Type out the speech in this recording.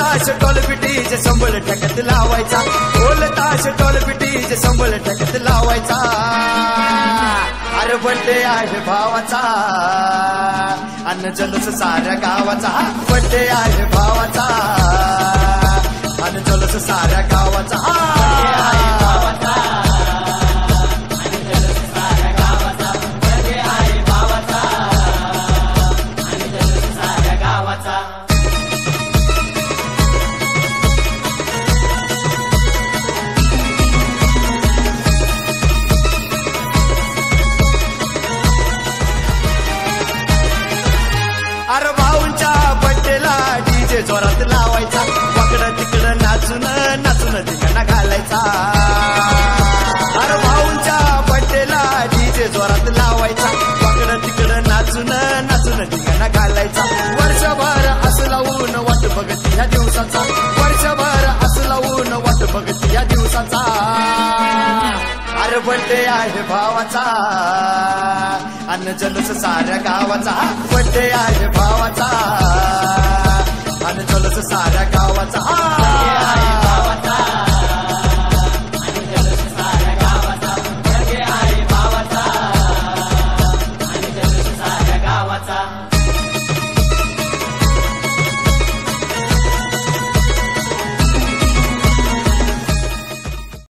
ताश टोलपिटीचे संबळ ठेक्यात लावायचा, ढोल ताश टोलपिटीचे संबळ ठेक्यात लावायचा. अरे बड्डे आहे भावाचा अन जल्लोष साऱ्या गावाचा, बड्डे आहे भावाचा अन जल्लोष साऱ्या गावाचा. अरे भाऊंच्या बड्डेला डीजे जोरात लावायचा, वाकडं तिकडं नाचून नाचून धिंगाणा घालायचा. अरे भाऊंच्या बड्डेला डीजे जोरात लावायचा, वाकडं तिकडं नाचून नाचून धिंगाणा घालायचा. वर्षभर असं लावून वाट बघत या दिवसाचा, वर्षभर असं लावून वाट बघत या दिवसाचा. अरे बड्डे आहे भावाचा अन जल्लोष साऱ्या गावाचा, बड्डे आहे भावाचा अन जल्लोष साऱ्या गावाचा.